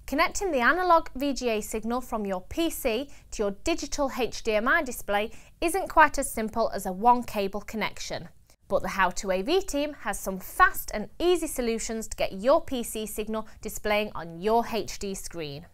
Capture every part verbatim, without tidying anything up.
Connecting the analog V G A signal from your P C to your digital H D M I display isn't quite as simple as a one cable connection. But the HowToAV team has some fast and easy solutions to get your P C signal displaying on your H D screen.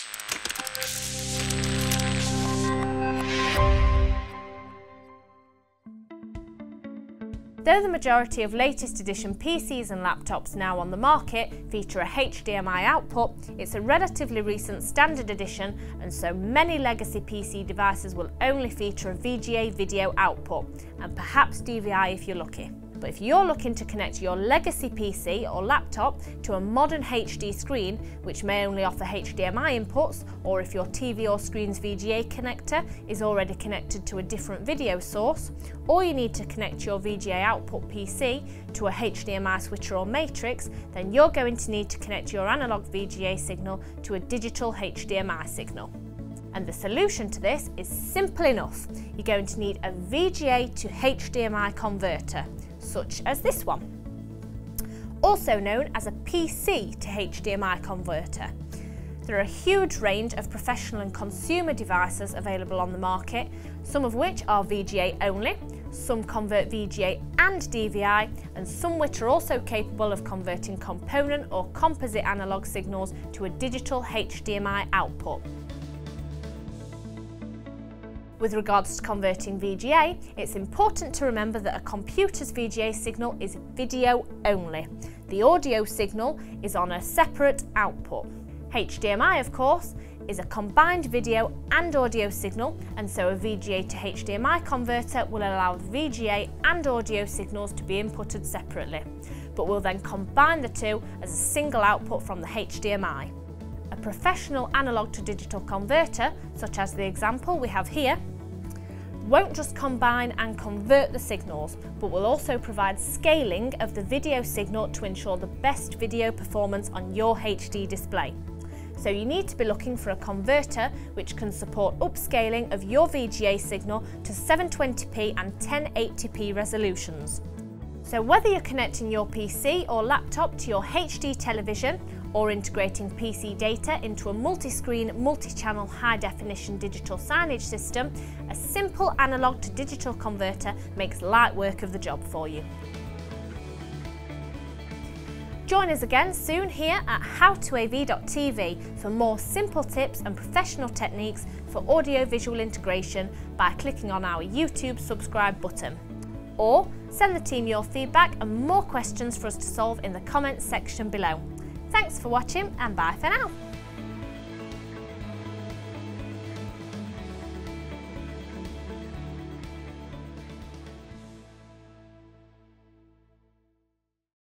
Though the majority of latest edition P Cs and laptops now on the market feature a H D M I output, it's a relatively recent standard edition, and so many legacy P C devices will only feature a V G A video output, and perhaps D V I if you're lucky. But if you're looking to connect your legacy P C or laptop to a modern H D screen, which may only offer H D M I inputs, or if your T V or screen's V G A connector is already connected to a different video source, or you need to connect your V G A output P C to a H D M I switcher or matrix, then you're going to need to connect your analog V G A signal to a digital H D M I signal. And the solution to this is simple enough. You're going to need a V G A to H D M I converter, such as this one, also known as a P C to H D M I converter. There are a huge range of professional and consumer devices available on the market, some of which are V G A only, some convert V G A and D V I, and some which are also capable of converting component or composite analog signals to a digital H D M I output. With regards to converting V G A, it's important to remember that a computer's V G A signal is video only. The audio signal is on a separate output. H D M I, of course, is a combined video and audio signal, and so a V G A to H D M I converter will allow the V G A and audio signals to be inputted separately, but will then combine the two as a single output from the H D M I. A professional analog to digital converter, such as the example we have here, won't just combine and convert the signals, but will also provide scaling of the video signal to ensure the best video performance on your H D display. So you need to be looking for a converter which can support upscaling of your V G A signal to seven twenty p and ten eighty p resolutions. So whether you're connecting your P C or laptop to your H D television, or integrating P C data into a multi-screen, multi-channel, high-definition digital signage system, a simple analog to digital converter makes light work of the job for you. Join us again soon here at How To A V dot T V for more simple tips and professional techniques for audio-visual integration by clicking on our YouTube subscribe button. Or send the team your feedback and more questions for us to solve in the comments section below. Thanks for watching, and bye for now.